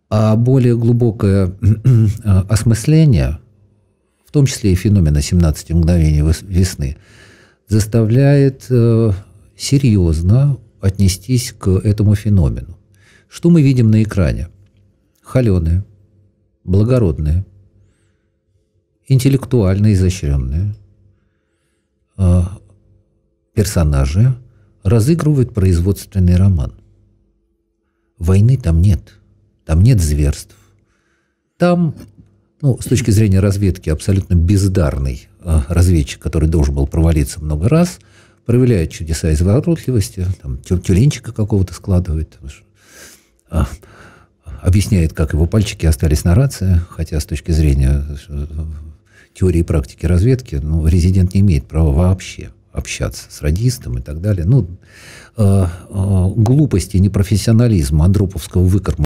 А более глубокое осмысление, в том числе и феномена 17 мгновений весны, заставляет серьезно отнестись к этому феномену. Что мы видим на экране? Холеные, благородные, интеллектуально изощренные персонажи разыгрывают производственный роман. Войны там нет. Там нет зверств. Там, с точки зрения разведки, абсолютно бездарный разведчик, который должен был провалиться много раз, проявляет чудеса изворотливости, там, тюленчика какого-то складывает, объясняет, как его пальчики остались на рации, хотя с точки зрения теории и практики разведки, резидент не имеет права вообще общаться с радистом и так далее. Глупости, непрофессионализм андроповского выкорма